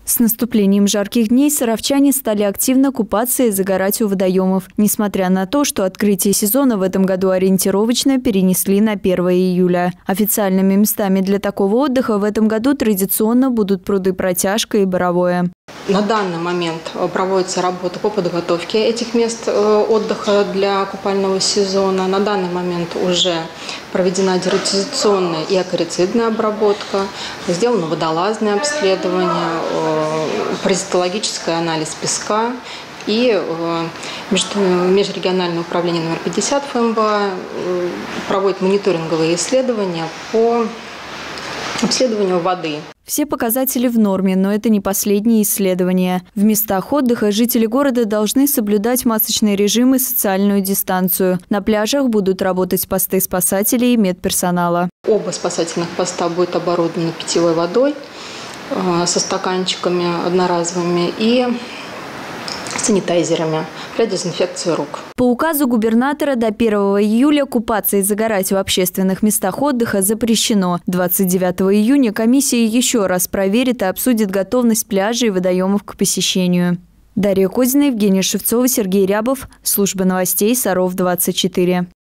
С наступлением жарких дней саровчане стали активно купаться и загорать у водоемов, несмотря на то, что открытие сезона в этом году ориентировочно перенесли на 1 июля. Официальными местами для такого отдыха в этом году традиционно будут пруды Протяжка и Боровое. На данный момент проводится работа по подготовке этих мест отдыха для купального сезона. На данный момент уже проведена дератизационная и акарицидная обработка, сделано водолазное обследование, паразитологический анализ песка и межрегиональное управление номер 50 ФМВА проводит мониторинговые исследования по обследованию воды. Все показатели в норме, но это не последние исследования. В местах отдыха жители города должны соблюдать масочный режим и социальную дистанцию. На пляжах будут работать посты спасателей и медперсонала. Оба спасательных поста будут оборудованы питьевой водой со стаканчиками одноразовыми и санитайзерами для дезинфекции рук. По указу губернатора до 1 июля купаться и загорать в общественных местах отдыха запрещено. 29 июня комиссия еще раз проверит и обсудит готовность пляжей и водоемов к посещению. Дарья Козина, Евгения Шевцова, Сергей Рябов. Служба новостей Саров 24.